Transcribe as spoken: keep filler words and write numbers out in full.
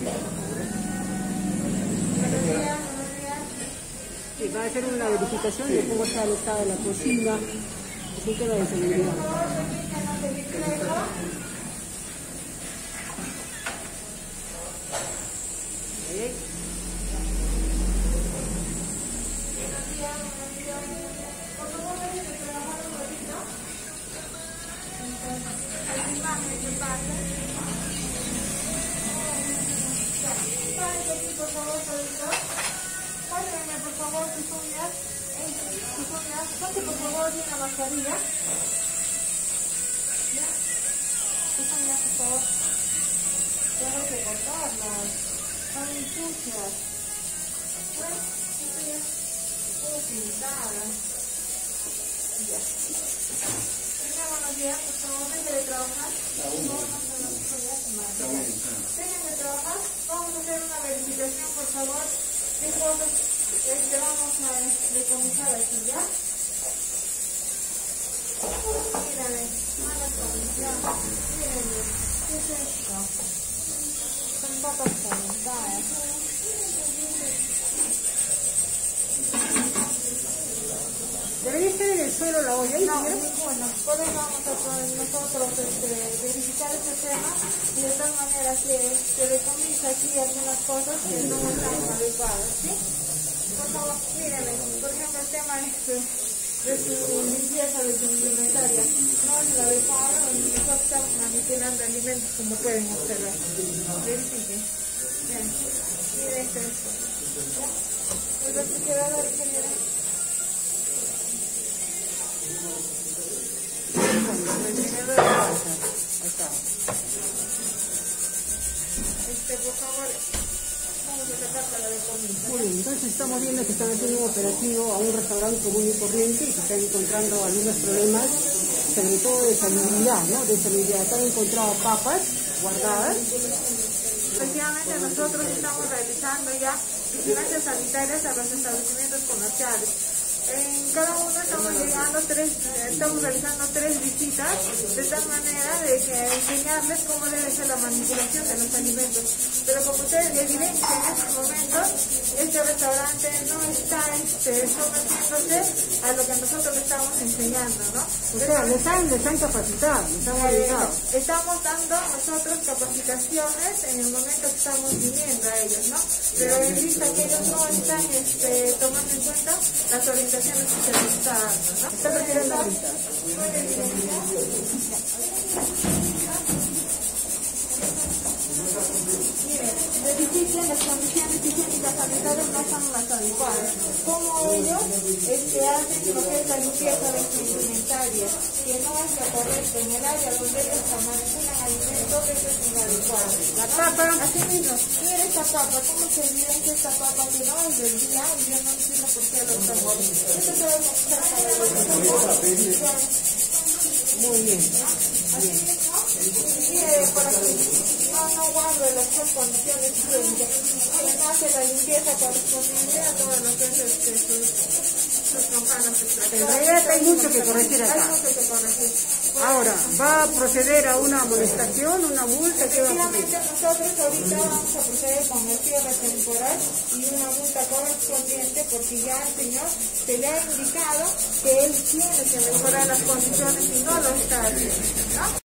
Sí, va a hacer una verificación de cómo está el estado de la cocina, es un tema de seguridad. Por favor, por favor, tus uñas, tus uñas, ponte por favor bien la mascarilla. ¿Ya? Tus uñas, por favor. Debes de cortarlas, están muy sucias. ¿Ves? Tus uñas, todo pintadas. Ya. Tengámonos bien, por favor, deje de trabajar. No, no, no, no, dejen de trabajar. Vamos a hacer una verificación, por favor. ¿Qué cosas este, vamos a decomisar aquí, ya? Mírale, malas condiciones. Mírenme, ¿qué es esto? Son papas calentadas. ¿Debería estar en el suelo la olla? No, bueno, por eso vamos a poder nosotros este, verificar este tema y de tal manera que se decomisa aquí algunas cosas que no están adecuadas, ¿sí? Por favor, mírenme, por ejemplo, el tema este, de su limpieza, de su indumentaria, no es la adecuada, nosotros estamos manipulando alimentos como pueden observar. Verifiquen. Bien, miren esto. El refrigerador, ingeniero. Este, por favor, vamos a sacar para la decomisa. Muy bien, entonces estamos viendo que están haciendo un operativo a un restaurante común y corriente y se están encontrando algunos problemas, sobre todo de salubridad, ¿no? De salubridad. Están encontrado papas guardadas. Efectivamente, nosotros estamos realizando ya vigilancias sanitarias a los establecimientos comerciales. En cada uno estamos llegando tres, estamos realizando tres visitas de tal manera de que enseñarles cómo debe ser la manipulación de los alimentos. Pero como ustedes evidencian en estos momentos, este restaurante no está este, sometiéndose a lo que nosotros le estamos enseñando, ¿no? O sea, les han, les han capacitado, les han ayudado. Eh, estamos dando nosotros capacitaciones en el momento que estamos viniendo a ellos, ¿no? Pero en vista que ellos no están este, tomando en cuenta las orientaciones que se les está dando, ¿no? ¿Está retirando ahorita? Miren, verifiquen las condiciones higiénicas sanitarias no son las adecuadas. Como ellos este, hacen lo que es la limpieza de su indumentaria, que no es lo correcto en el área donde ellos manipulan alimentos, eso es inadecuado. La papa, así mismo, miren esta papa, ¿cómo se evidencia esta papa que no es del día? Y yo no entiendo por qué lo estamos. Esto se debe mostrar para los. Muy bien. Así mismo, mire por aquí. No, no guardo las dos condiciones higiénicas. Miren, hace la limpieza correspondiente a todo lo que es este, sus, sus campanas extractoras. En realidad hay mucho que corregir acá. Hay mucho que corregir. Ahora, ¿va a proceder a una amonestación, una multa? ¿Qué va a hacer? Efectivamente, nosotros ahorita vamos a proceder con el cierre temporal y una multa correspondiente porque ya al señor se le ha indicado que él tiene que mejorar las condiciones y no lo está haciendo, ¿no?